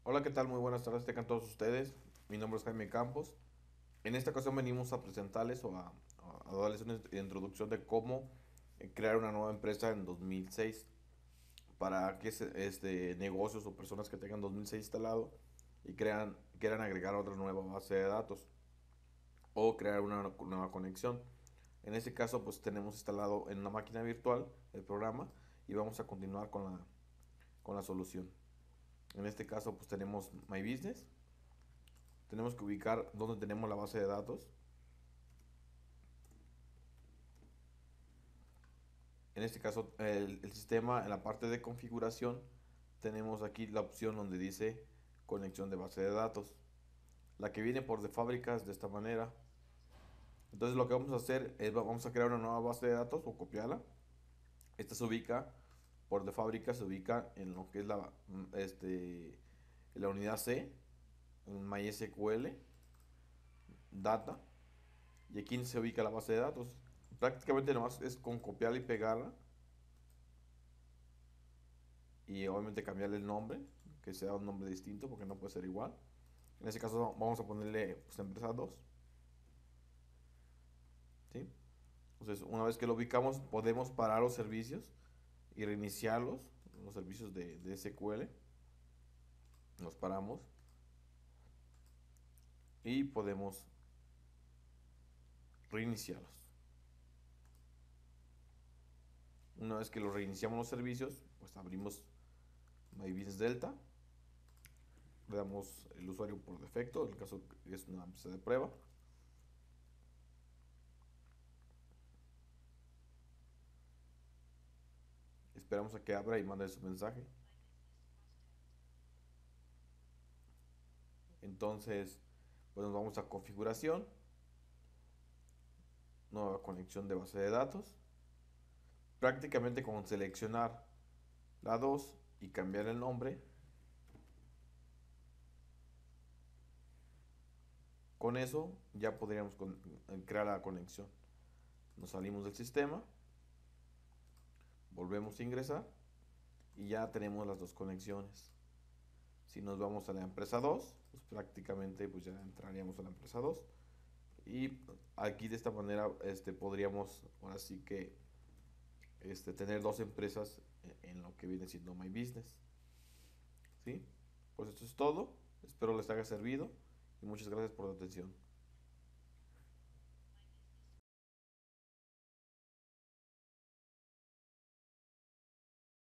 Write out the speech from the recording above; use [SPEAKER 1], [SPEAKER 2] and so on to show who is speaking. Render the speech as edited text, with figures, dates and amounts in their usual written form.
[SPEAKER 1] Hola, ¿qué tal? Muy buenas tardes, tengan todos ustedes. Mi nombre es Jaime Campos. En esta ocasión venimos a presentarles o a darles una introducción de cómo crear una nueva empresa en 2006 para que negocios o personas que tengan 2006 instalado y quieran agregar otra nueva base de datos o crear una nueva conexión. En este caso, pues tenemos instalado en una máquina virtual el programa y vamos a continuar con la solución. En este caso, pues tenemos My Business. Tenemos que ubicar dónde tenemos la base de datos. En este caso, el sistema, en la parte de configuración, tenemos aquí la opción donde dice conexión de base de datos. La que viene por de fábrica es de esta manera. Entonces lo que vamos a hacer es vamos a crear una nueva base de datos o copiarla. Esta se ubica por de fábrica, se ubica en lo que es la unidad C, en MySQL, Data, y aquí se ubica la base de datos. Prácticamente nomás es con copiarla y pegarla y obviamente cambiarle el nombre, que sea un nombre distinto porque no puede ser igual. En este caso vamos a ponerle pues, empresa 2, ¿sí? Entonces una vez que lo ubicamos podemos parar los servicios y reiniciarlos, los servicios de SQL, los paramos y podemos reiniciarlos. Una vez que los reiniciamos los servicios, pues abrimos My Business Delta, le damos el usuario por defecto, en el caso que es una empresa de prueba. Esperamos a que abra y mande su mensaje. Entonces, pues nos vamos a configuración, nueva conexión de base de datos. Prácticamente con seleccionar la 2 y cambiar el nombre, con eso ya podríamos crear la conexión. Nos salimos del sistema, volvemos a ingresar y ya tenemos las dos conexiones. Si nos vamos a la empresa 2, pues prácticamente pues ya entraríamos a la empresa 2 y aquí de esta manera podríamos ahora sí que tener dos empresas en lo que viene siendo My Business. ¿Sí? Pues esto es todo. Espero les haya servido y muchas gracias por la atención.